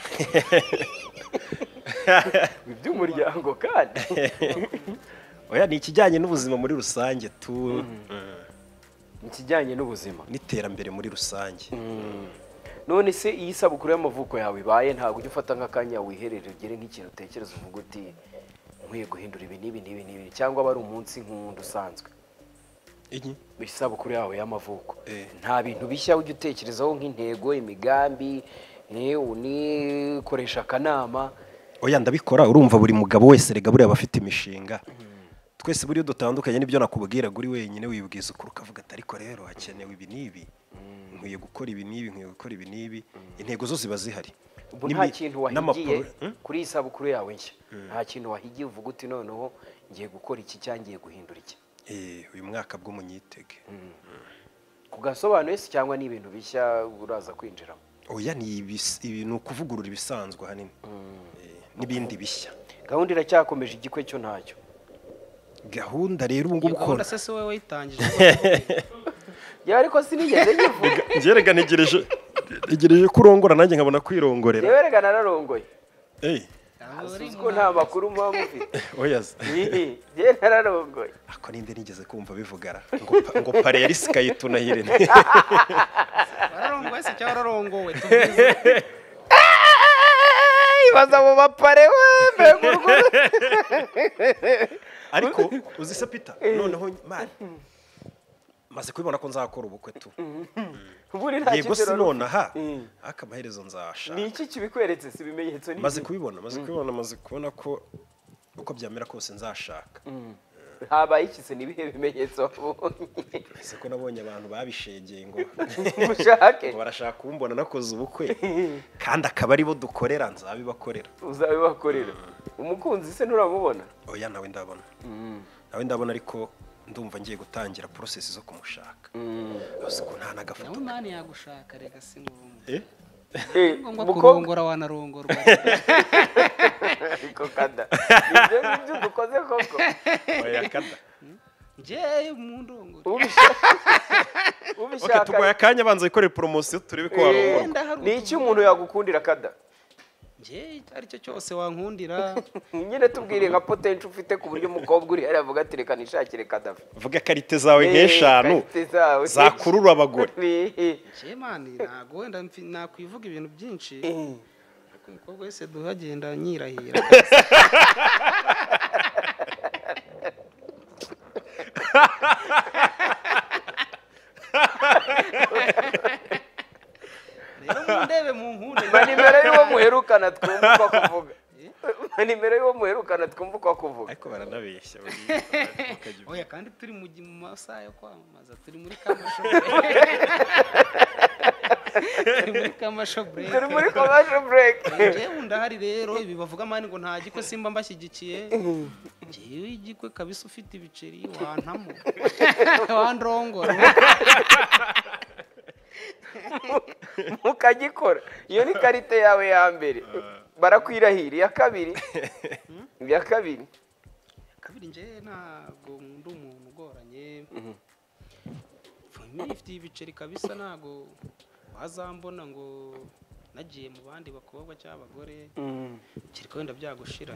iby'umuryango kandi oya ni ikijyanye n'ubuzima muri rusange tu ikijyanye n'ubuzima n'iterambere muri rusange. None se iyi sabukuru y'amavuko yawe ibaye ntago ujya ufata nk'akanya wiherere ugere nk'ikintu utekereza uvuga uti nkwiye guhindura ibi n'ibi n'ibi n'ibi cyangwa bari umunsi nk'undi usanzwe? Iki isabukuru yawe y'amavuko nta bintu bishya ujya utekerezaho nk'intego imigambi unikoresha akanama? Oya ndabikora urumva buri mugabo wese rega buriya bafite imishinga twese buriyo dutandukanye nibyo nakubwira guri wenyine wibwiza ukuru kavuga ati ariko rero hakenewe ibi n'ibi nkwiye gukora ibi n'ibi nkwiye gukora ibi n'ibi intego zo ziba zihari. Ubu nta kintu wahigiye kuri isabukuru yawe nshya? Nta kintu wahigiye uvuga uti noneho ngiye gukora iki cyangwa ngiye guhindura iki? Eh uyu mwaka bwo munyitege. Kugasobanuye se cyangwa ni ibintu bishya uraza kwinjiramo? Oya ni ibintu ukuvugurura ibisanzwe hanini n'ibindi bishya. Gahunda iracyakomeje igikwe cyo ntacyo? Gahunda rero ubu ngubu ukora se se wewe wayitangije ya ariko sinigeze nyivuga ngerega ntegereje ntegereje kurongora nanjye nkabona kwirongorera. Yewe rega nararongoye. Eh ko nta makuru mwa mufite? Oya je nararongoye. Ako ninde nigeze kumva bivugara ngo ngo pare yari sikayituna hirene wararongoye se cyangwa wararongowe tubize ibaza mu bapare we mbegurwa ariko uzi se Peter noneho mari maze kubibona ko nzakora ubukwe tu buri nta yego sinona ha akamaherezo nzasha. Ni iki kibikweretse si bimenyetso ni? Maze kubibona maze kubibona maze kubona ko uko byamera kose nzashaka. Habaye iki se nibihe bimenyetso wabonye? Ese ko nabonye abantu babishegeye ngo mushake barashaka kumbona nakoze ubukwe kandi akaba ari bo dukorera nzabibakorera. Uzabibakorera? Umukunzi se nturamubona? Oya nawe ndabona nawe ndabona ariko ndumva ngiye gutangira process zo kumushaka gusa ko nta nagafoto nawe mani yagushaka rega singumva eh ngo kurongora wanarongorwa ariko kada ibyo nibyo dukoze koko oya kada nje mu ndongore ubishaka tugoya kanya banza ikorera promotion turebe ko warongorwa ni iki umuntu yagukundira kada nje ari cyo cyose wankundira nyine tubwire nka potential ufite ku buryo umukobwa uri ari avuga ati reka nishakire Kadafi vuga karite zawe nk'eshanu zakurura abagore nje mani nago wenda nakwivuga ibintu byinshi ariko umukobwa wese duhagenda nyirahira ndebe mu nkunde manimero y'uwo muherukana twumva uko kuvuga manimero y'uwo muherukana twumva uko kuvuga ariko baranabeshya oya kandi turi mu masaha yo kwamamaza turi muri kamasho turi muri kamasho break turi muri commercial break jewe ndahari rero ibi bavuga mani ngo nta gikwe simba mbashyigikiye jewe igikwe kabisa ufite ibiceri wantamo wandrongora mukagikora iyo ni karite yawe ya mbere barakwirahira iya kabiri iya kabiri kabiri nje ntago ndi umuntu ugoranye famille ifite ibiceri kabisa ntago wazambona ngo nagiye mu bandi bakobwa cyangwa abagore kiriko wenda byagushira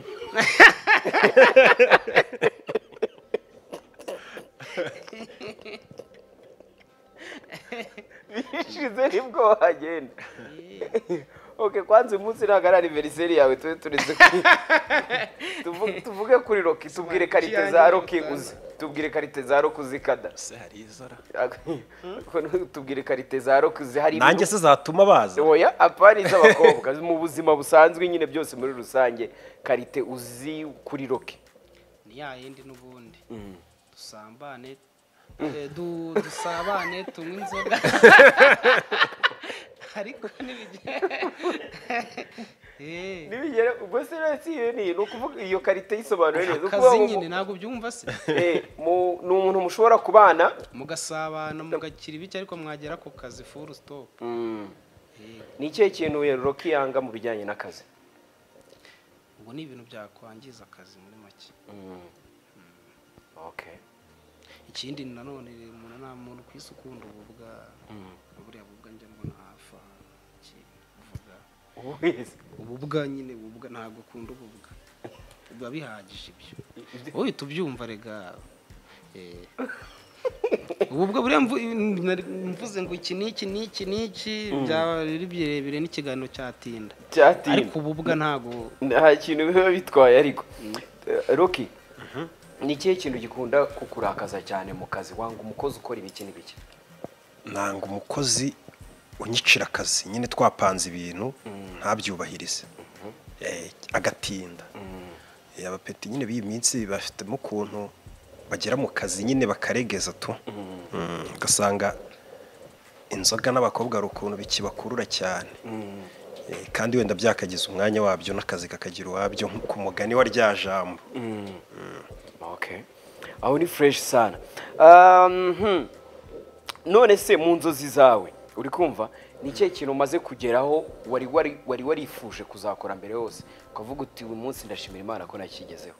bishize nibwo wagenda okay kwanza umunsi ntago ari anniversaire yawe tube tureze tuvuge kuri Rocky tubwire karite za Rocky uzi tubwire karite za Rocky uzi kada se hari izara tubwire karite za Rocky uzi hari nanjye se zatuma baza oya apari z'abakobwa mu buzima busanzwe nyine byose muri rusange karite uzi kuri Rocky ni ya yindi n'ubundi dusambane du dusabane tunywe inzoga ariko eh nibigere ubwo se rasiye ni ukuvuga iyo karite yisobanura neza uko nyine ntago byumva se eh mu n'umuntu mushobora kubana mugasabana mugakira ibiki ariko mwagera ku kazi full stop ni cyo kintu Rocky yanga mu bijyanye n'akazi ubwo ni ibintu byakwangiza akazi muri make okay ikindi nanone umuntu nta muntu kwisukunda ububwa buriya bubwa njye mbona hafa kivuga ububwa nyine ububwa ntabwo ukunda ububwa biba bihagije ibyo wowe tubyumva rega eh ububwa buriya mvuze ngo iki niki niki niki byaba biri birebire n'ikiganiro cyatinda ariko ububwa ntago nta kintu biba bitwaye ariko Rocky ni kihe kintu gikunda kukurakaza cyane mu kazi wanga umukozi ukora ibiki n'ibiki nanga umukozi unyicira akazi nyine twapanze ibintu ntabyubahirize eh agatinda abapeti nyine biyi minsi bafite mu kuntu bagera mu kazi nyine bakaregeza tu ugasanga inzoga n'abakobwa rukuntu bikibakurura cyane kandi wenda byakagize umwanya wabyo n'akazi kakagira wabyo ku mugani wa rya jambo okay aho ni fresh sana um none se mu nzozi zawe uri kumva ni cyo kintu umaze kugeraho wari wari wari warifuje kuzakora mbere yose ukavuga uti uyu munsi ndashimira Imana ko nakigezeho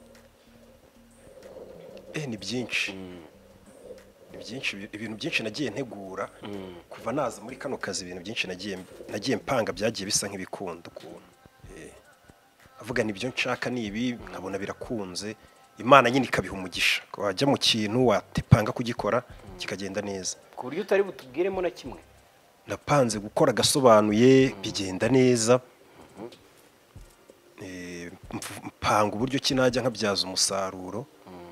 eh ni byinshi ni byinshi ibintu byinshi nagiye ntegura kuva naza muri kano kazi ibintu byinshi nagiye nagiye mpanga byagiye bisa nk'ibikunda ukuntu eh avuga nibyo nshaka nibi nkabona birakunze Imana nyine ikabiha umugisha ko wajya mu kintu watepanga kugikora kikagenda neza ku buryo utari butubwiremo na kimwe napanze gukora gasobanuye bigenda neza eh mpanga uburyo kinajya nkabyaza umusaruro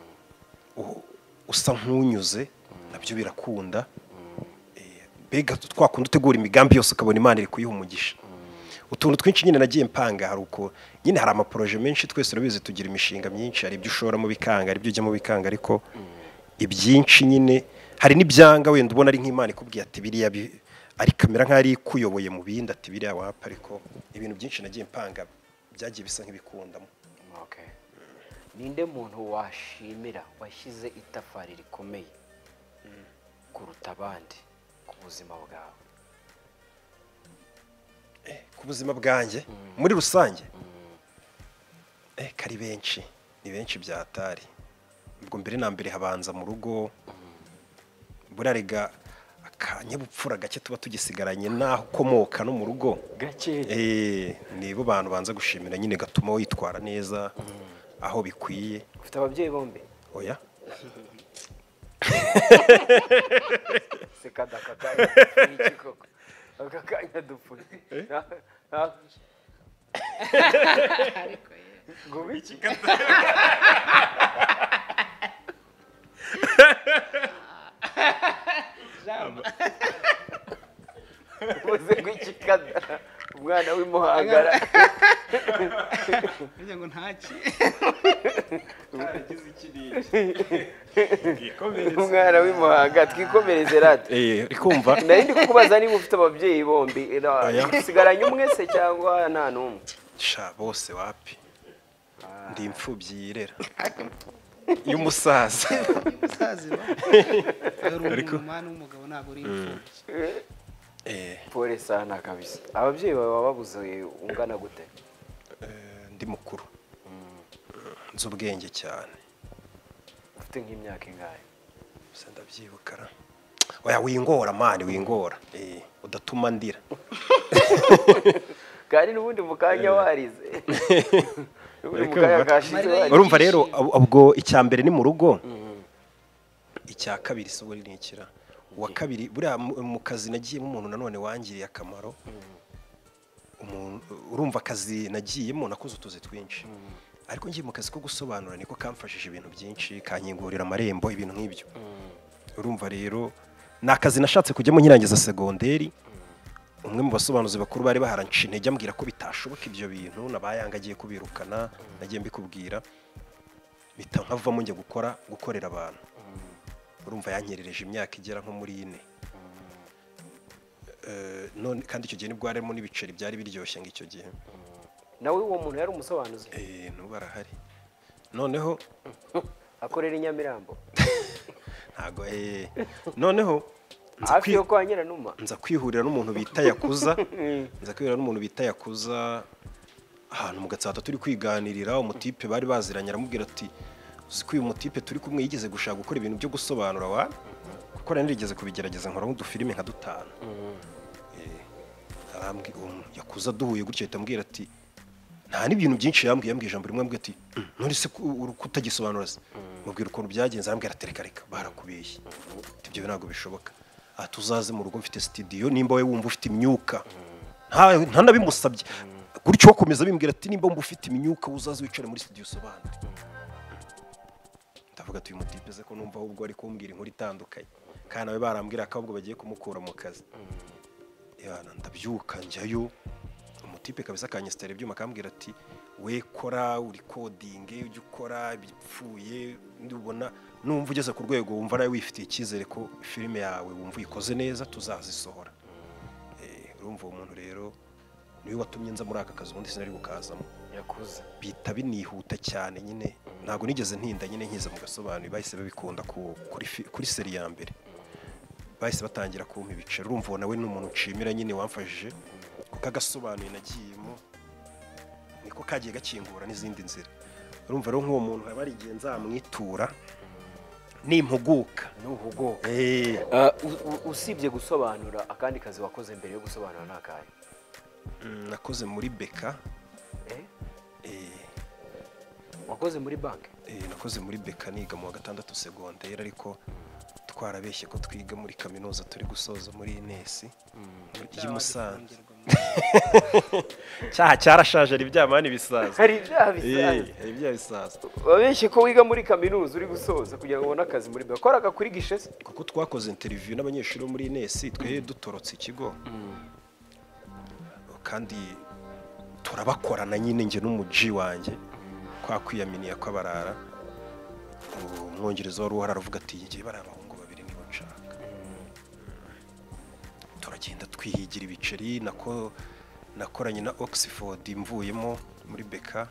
usa nkunyuze nabyo birakunda eh bega twakunda utegura imigambi yose ukabona Imana iri kuyiha umugisha utuntu twinshi nyine nagiye mpanga hari uko nyine hari ama projet menshi twese rubizi tugira imishinga myinshi hari ibyo ushora mu bikanga ari byo ujya mu bikanga ariko ibyinshi nyine hari n'ibyanga wenda ubona ari nk'Imana ikubwiye ati biriya ari kamera nk'ari kuyoboye mu bindi ati biriya wapa ariko ibintu byinshi nagiye mpanga byagiye bisa nk'ibikundamo okay ninde muntu washimira washyize itafari rikomeye kuruta abandi ku buzima bwawe? ku buzima bwanjye muri rusange eh kari benshi ni benshi byatari. ubwo mbere na mbere habanza mu rugo burarega akanyabupfura gake tuba tugisigaranye naho komoka no mu rugo gake. eh nibo bantu banza gushimira nyine gatuma witwara neza aho bikwiye. Ufite ababyeyi bombi? Oya. Seka dakakanya iki koko akakanya dupfuye ariko ye ngo biki uze gwikikada umwana w'imuhangara bijya ngo ntaki Karagize ikiriri. umwana w'imuhanga twikomereze rate. Eh rikumva nari ndi kukubaza niba ufite ababyeyi bombi Oya. usigaranye umwe se cyangwa nta n'umwe? sha bose wapi ndi imfubyi yirera y'umusaza. umusaza ariko umwana w'umugabo ntabwo uri imfubyi. eh pole sana kabisa. Ababyeyi bawe babuze ungana gute? eh, ndi mukuru nzi ubwenge cyane. Ufite nk'imyaka ingahe? se ndabyibukara. Oya wingora mani wingora eh udatuma ndira. kandi n'ubundi mukanya warize n'ubundi mukanya kashize warize. urumva rero ab- ubwo icya mbere ni mu rugo icya kabiri se ubwo ni ikira uwa kabiri buriya mu mu kazi nagiyemo umuntu nanone wangiriye akamaro. umuntu urumva akazi nagiyemo nakoze utuzi twinshi ariko ngiye mu kazi ko gusobanura niko kamfashije ibintu byinshi kanyingurira amarembo ibintu nk'ibyo. urumva rero ni akazi nashatse kujyamo nkirangiza segonderi. umwe mu basobanuzi bakuru bari baharanci intege ambwira ko bitashoboka ibyo bintu nabayanga agiye kubirukana nagiye mbikubwira bita nkavamo njye gukora gukorera abantu. urumva yanyerereje imyaka igera nko muri ine. Eh, none kandi icyo gihe nibwo harimo n'ibiceri byari biryoshye ngo icyo gihe nawe uwo muntu yari umusobanuzi? eh nubu arahari noneho akorera i Nyamirambo? ntago eh noneho nza hafi kwi- yo kwa Nyiranuma? nza kwihurira n'umuntu bita Yakuza nza kwihurira n'umuntu bita Yakuza ahantu mu Gatsata turi kwiganirira. umutipe bari baziranye aramubwira ati uzi ko uyu mutipe turi kumwe yigeze gushaka gukora ibintu byo gusobanura wa kuko nari nigeze kubigerageza nkora nk'udufilime nka dutanu. eh arambwira um, Yakuza duhuye gutyo ahita ambwira ati nta n'ibintu byinshi yambwiye yambwiye ijambo rimwe ambwira ati "Mm, none se ku- kutagisobanura se?" mubwira ukuntu byagenze arambwira ati reka reka barakubeshye ibyo ntabwo bishoboka. aha tuzaze mu rugo mfite studio nimba we wumva ufite imyuka nta nta nabimusabye gutyo wakomeza bimbwira ati nimba wumva ufite imyuka uzaze wicare muri studio usobanure. ndavuga ati uyu mutipe ze ko numva ahubwo ari kumbwira inkuru itandukanye kandi nawe barambwira ko ahubwo bagiye kumukura mu kazi. yana ndabyuka njyayo umutipe kabisa akanyesitara ibyuma akambwira ati we kora uri coding ujye ukora bipfuye ndubona numva ugeze ku rwego wumva nawe wifitiye icyizere ko filime yawe wumva uyikoze neza tuzazisohora. eh urumva uwo muntu rero niwe watumye nza muri aka kazi ubundi sinari gukazamo. Yakuza bita binihuta cyane nyine ntago nigeze ntinda nyine nkiza mu gasobanuro bahise babikunda ku- kuri fi- kuri seri ya mbere bahise batangira kumpa ibiceri. urumva nawe n'umuntu nshimira nyine wamfashije kuko agasobanuye nagiyemo niko kagiye gakingura n'izindi nzira. urumva rero nk'uwo muntu haba hari igihe nzamwitura nimpuguka nuhugoka. eh usibye gusobanura akandi kazi wakoze mbere yo gusobanura nakahe? mm, nakoze muri Beka eh eh wakoze muri bank? eh nakoze muri Beka niga mu wa gatandatu segonderi ariko twarabeshye ko twiga muri kaminuza turi gusoza muri Inesi y'Umusanze. cyaha cyarashaje ari byamani bisaza hari ibyaha eh bisanzwe hari bya bisaza wabeshye ko wiga muri kaminuza uri gusoza kugira ngo ubone akazi muri bank? Koraga kuri gishese kuko twakoze interview n'abanyeshuri bo muri Inesi twe dutorotse ikigo kandi turabakorana nyine nge n'umuji wanjye kwa kwiyaminiya kw'abarara. umwongereza wari uhari aravuga ati ngiye bari abahungu babiri nibo nshaka. turagenda twihigira ibiceri nako nakoranye na Oxford mvuyemo muri Beka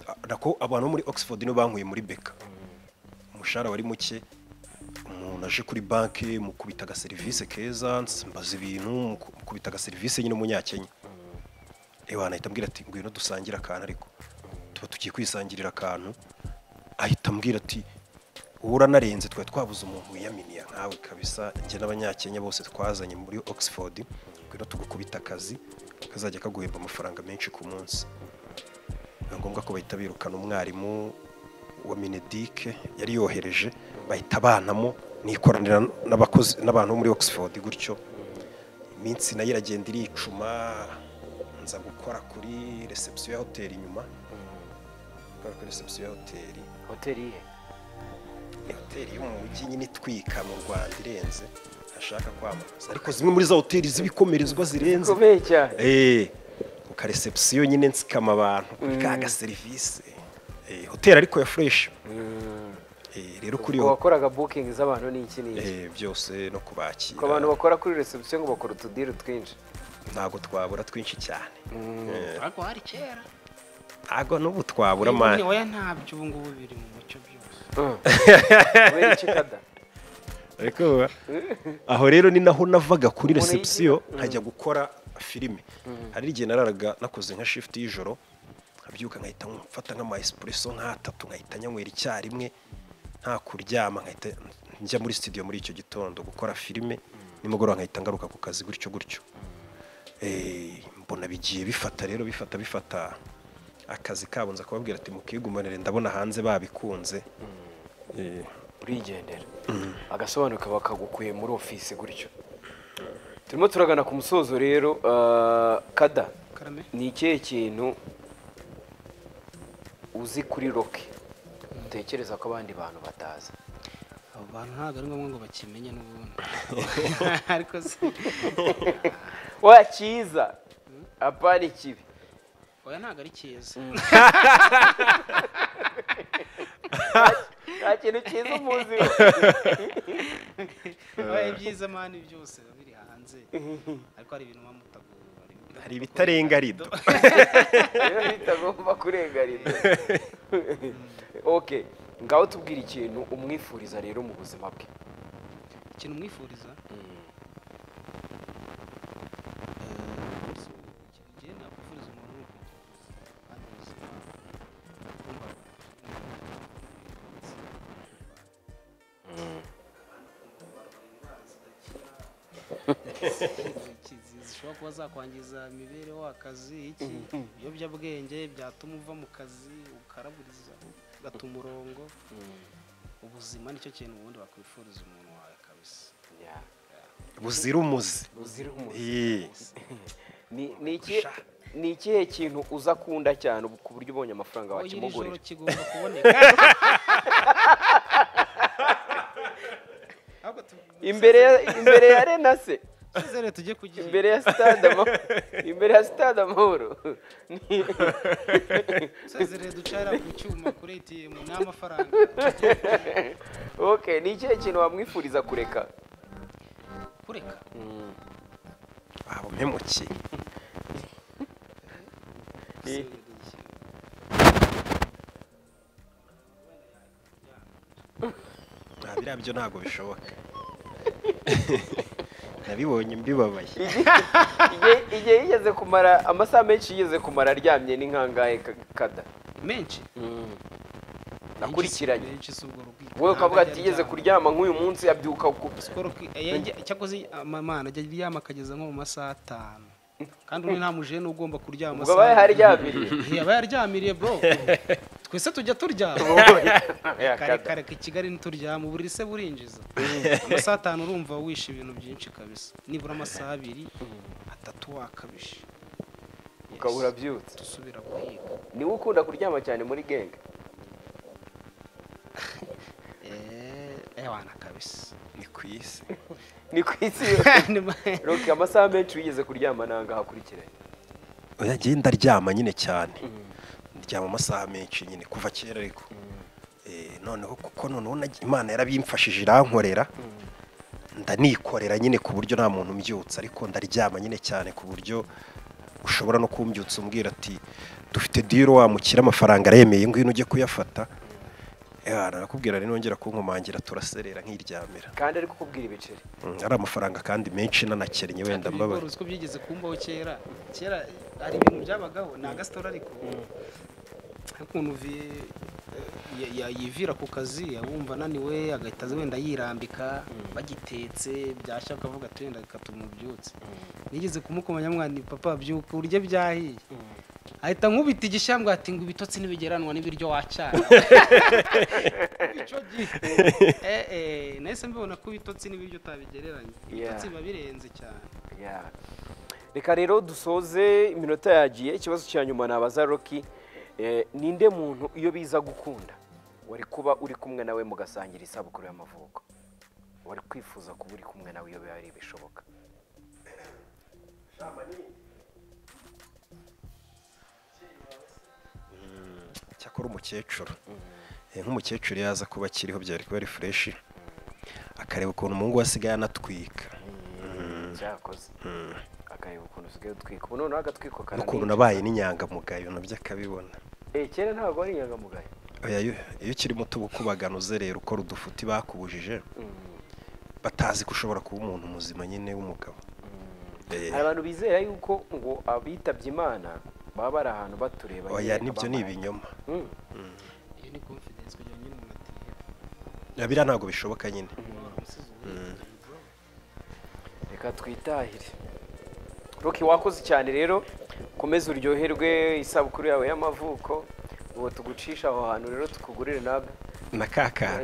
nako abantu muri Oxford nibo bankuye muri Beka umushahara wari muke umuntu aje kuri banki mukubita aga service keza mbaza ibintu mukubita aga service nyine umunyakenya ewa nahita mbwira ati ngwino dusangira akantu ariko tuba tugiye kwisangirira akantu ahita mbwira ati ubura narenze twa twabuze umuntu wiyaminiye nkawe kabisa nje n'abanyakenya bose twazanye muri Oxford ngwino tugukubita akazi kazajya kaguhemba amafaranga menshi ku munsi ngombwa ko bahita birukana umwarimu wa Minedike yari yohereje bahita banamo nikoranira n'abakozi n'abantu muri Oxford gutyo iminsi nayo iragenda iricuma nza gukora kuri reception ya hotel inyuma gukora kuri reception ya hotel hotel ye hotel yo mu mujyi nyine twika mu Rwanda irenze ashaka kwamamaza ariko zimwe muri za hoteli zibikomerezwa zirenze komeye cyane eh uka reception nyine nsikama abantu kaga service eh hotel ariko ya fresh eh rero kuri yo wakoraga booking z'abantu n'iki n'iki eh byose no kubakira ko abantu bakora kuri reception ngo bakora utudiri twinshi ntago twabura twinshi cyane ariko hari kera ntago n'ubu twabura mani oya ntabyo ubu ngubu biri mu mucyo byose wera kikada ariko aho rero ni naho navaga kuri reception nkajya gukora filime hari igihe nararaga nakoze nka shift y'ijoro abyuka nkahita mfata nk'ama espresso nk'atatu nkahita nyanywera icyarimwe nta kuryama nkahita njya muri studio muri icyo gitondo gukora filime nimugoroba nkahita ngaruka ku kazi gutyo gutyo eh mbona bigiye bifata rero bifata bifata akazi kabo nza kubabwira ati mukigumanire ndabona hanze babikunze eh urigendera agasobanuka bakagukuye muri office gutyo turimo turagana ku musozo rero kada ni ikihe kintu uzi kuri Rock utekereza ko abandi bantu bataza abo bantu ntabwo ari ngombwa ngo bakimenye n'ubundi ariko se wakiza apari kibi oya ntabwo ari cyiza nta kintu cyiza umuzi oya ibyiza mani byose biri hanze ariko hari ibintu bamutagura hari ibitarenga rido bitagomba kurenga rido okay ngaho tubwira ikintu umwifuriza rero mu buzima bwe ikintu umwifuriza zishobora kuba zakwangiza imibereho akazi iki ibiyobyabwenge byatuma uva mu kazi ukaraburiza ugata umurongo ubuzima nicyo kintu ubundi bakwifuriza umuntu wawe kabisa buzira umuze buzira umuze ni ikihe kintu uza akunda cyane ku buryo ubonye amafaranga wakimugurira kigomba kuboneka imbere imbere ya Renase Sezere tujye kugira imbere ya stade amahoro imbere ya stade amahoro Sezere ducara ku cyuma kuri A T M n'amafaranga okay ni ikihe kintu wamwifuriza kureka kureka abo memuki nabira byo ntago bishoboka nabibonye mbibabaye igihe yigeze kumara amasaha menshi yigeze kumara aryamye n'inkangahe kada menshi nakurikiranye wowe ukavuga ati yigeze kuryama nk'uyu munsi yabyuka cyakoze amamana ajya aryama akageza nko mu masaha atanu kandi uri nta mujene ugomba kuryama amasaha ubwo yaryamiriye yaba yaryamiriye bro twese tujya turyama kare kare i Kigali ntituryama uburiri se burinjiza amasaha atanu urumva wishe ibintu byinshi kabisa nibura amasaha abiri atatu wakabishe ukabura byutse dusubira guhiga niwe ukunda kuryama cyane muri genge eh wana kabisa ni kwisi ni kwisi Rock amasaha menshi wigeze kuryama nanga hakurikiranye oya genda ryama nyine cyane ndyama amasaha menshi nyine kuva kera ariko eh noneho kuko none Imana yarabimfashije irankorera ndanikorera nyine ku buryo nta muntu mbyutsa ariko ndaryama nyine cyane ku buryo ushobora no kumbyutsa umbwira ati dufite deal wamukira amafaranga aremeye ngwino ujye kuyafata ya nakubwira rero nongera kunkomangira turaserera nk'iryamira kandi ari kukubwira ibiceri ari amafaranga kandi menshi nanakennye wenda mbaba uko byigeze kumbaho kera kera hari ibintu byabagaho ni agastora ariko ukuntu yivira ku kazi abumva naniwe agahita wenda yirambika bagitetse byashya akavuga ati wenda katumubyutse nigeze kumukomanya mwana papa byuka urye byahiye ahita nkubita igishambwa ati ngo ibitotsi nibigeranwa n'ibiryo wacyana ico gihe eh eh nese mbona ko ibitotsi n'ibiryo tabigereranye ibitotsi babirenze cyane yeah reka rero dusoze iminota yagiye ikibazo cya nyuma nabaza Rocky eh ninde muntu iyo biza gukunda wari kuba uri kumwe nawe mugasangira isabukuru y'amavuko wari kwifuza kuba uri kumwe nawe iyo bari bishoboka cyakora umukecuru nk'umukecuru yaza kuba akiriho byari kuba ari fresh akareba ukuntu umuhungu wasigaye anatwika cyakoze akareba ukuntu usigaye utwika ubu noneho agatwiko kana n'ukuntu nabaye n'inyangamugayo nabyo akabibona eh kera ntabwo ari inyangamugayo oya iyo ukiri muto ubukubagano uzerera ukora udufuti bakubujije batazi ko ushobora kuba umuntu muzima nyine w'umugabo hari abantu bizera yuko ngo abitabye Imana baba bari ahantu batureba oya nibyo ni ibinyoma iyo ni confidence kugira nyine umuntu ati yabira ntago bishoboka nyine reka twitahire Rocky wakoze cyane rero komeza uryoherwe isabukuru yawe y'amavuko uwo tugucisha aho hantu rero tukugurire naga nakaka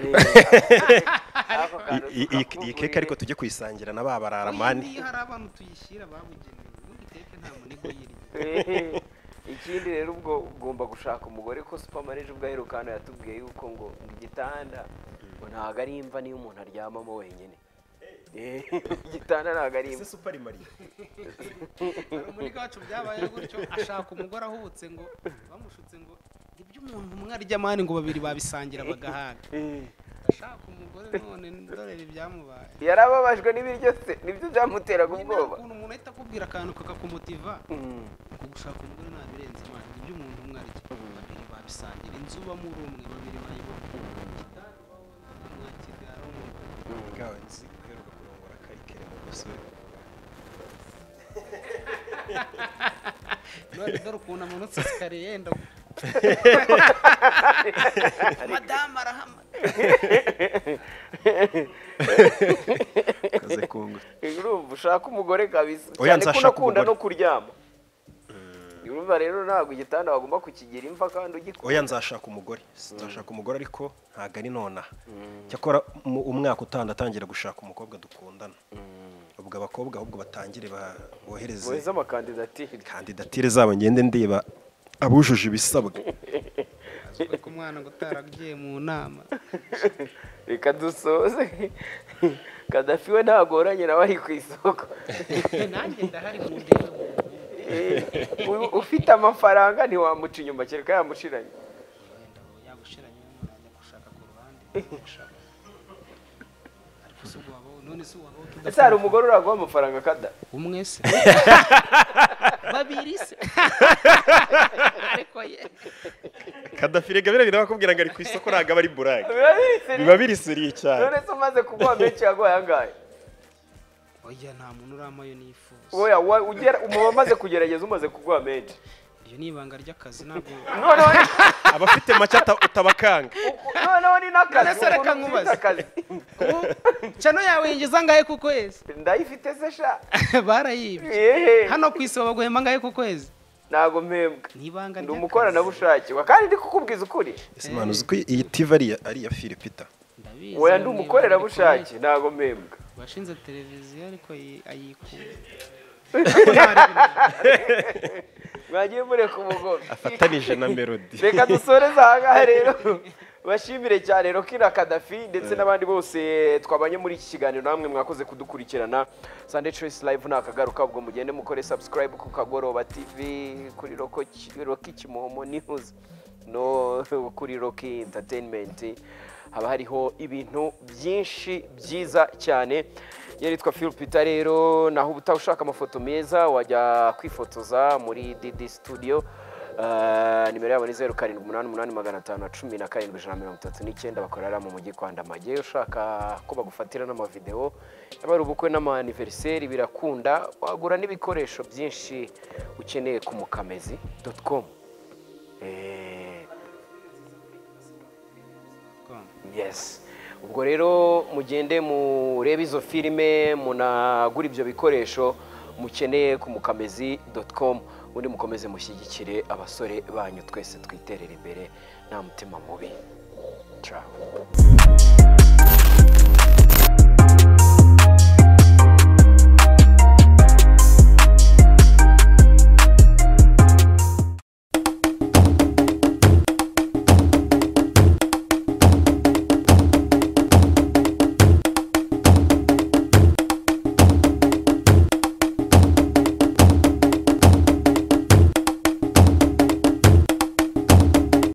iyi keke ariko tujye kuyisangira na babararamani hari abantu tuyishyira babugenewe ubundi keke nta munigo yiri ikindi rero ubwo ugomba gushaka umugore ko supermarket ubwo aherukana yatubwiye yuko ngo igitanda ngo ntago ari imva niyo umuntu aryamamo wenyine igitanda ntago ari imva super marie muri gacu byabaye gutyo ashaka umugore ahubutse ngo bamushutse ngo ibyo umuntu umwe arya mani ngo babiri babisangira bagahaga ashaka umugore none ndorere byamubaye yarababajwe n'ibiryo se nibyo byamuteraga ubwoba ukuntu umuntu ahita akubwira akantu kakakumotiva ngo gushaka umugore nta birenze imana ibyo umuntu umwe arya babiri babisangira inzu bamuri umwe babiri bayibona gawe nzi guheruka kurongora karikere mu basore none dore ukuntu amanutse sikariye yenda madamu arahama kaze kungu urumva ushaka umugore kabisa cyane ko nakunda no kuryama urumva rero ntabwo igitanda bagomba kukigira imva kandi ugikora oya nzashaka umugore nzashaka umugore ariko ntago ari nona cyakora umwaka utanda atangira gushaka umukobwa dukundana ubwo abakobwa ahubwo batangire bohereze bohereza amakandidatire kandidatire zabo ngende ndiba abujuje ibisabwa azwe ko umwana ngo utaragiye mu nama reka dusoze Kadafi we ntagoranye nawe ari ku isoko nanjye ndahari mu ndebe ufite amafaranga ntiwamuca inyuma kereka yamushiranye yagushiranye n'umuntu gushaka ku ruhande ariko se ubwo wabo none se wabo ese hari umugore uraguha amafaranga kada umwe se babiri se ariko ye Kadafi rega bira birakubwira ngo ari ku isoko raga bari burage biba birisiriye cyane none se umaze kuguha menshi yaguhaye angahe oya nta muntu uramayo nifuza oya ugera umuba maze kugerageza umaze kuguha menshi iyo ni ibanga ry'akazi ntabwo none abafite make utabakanga none ni nakazi reka nkubaze chano yawe yinjiza ngahe ku kwezi ndayifite se sha barayibye hano ku isoko baguhemba ngahe ku kwezi nago mpembwa nibanga ndi umukora nabushake kandi ndi kukubwiza ukuri ese manu uzi ko iyi T V ari ari ya Philipita ndabizi oya ndi umukorera bushake nago mpembwa washinze televiziyo ariko ayikuye mwagiye mureka umugore afatanije na Melody reka dusoreze aha ngaha rero bashimire cyane Rocky na Kadafi ndetse n'abandi bose twabanye muri iki kiganiro namwe mwakoze kudukurikirana Sunday Choice Live nakagaruka ubwo mugende mukore subscribe ku Kagoroba T V kuri Rocky Kimomo News no kuri Rocky Entertainment haba hariho ibintu byinshi byiza cyane yeritwa Philipita rero naho ubutaha ushaka amafoto meza wajya kwifotoza muri D D Studio Uh, nimero yabo ni zeru karindwi umunani umunani magana atanu na cumi na karindwi ijana na mirongo itatu n'icyenda bakorera mu mujyi kwa Ndamage. Ushaka ko bagufatira n'amavideo yabari ubukwe n'amaniversary birakunda wagura n'ibikoresho byinshi ukeneye ku mukamezi dot com. eh yes, ubwo rero mugende murebe izo filime munagura ibyo bikoresho mukeneye ku mukamezi dot com. undi mukomeze mushyigikire abasore banyu, twese twiterera imbere nta mutima mubi. Ciao.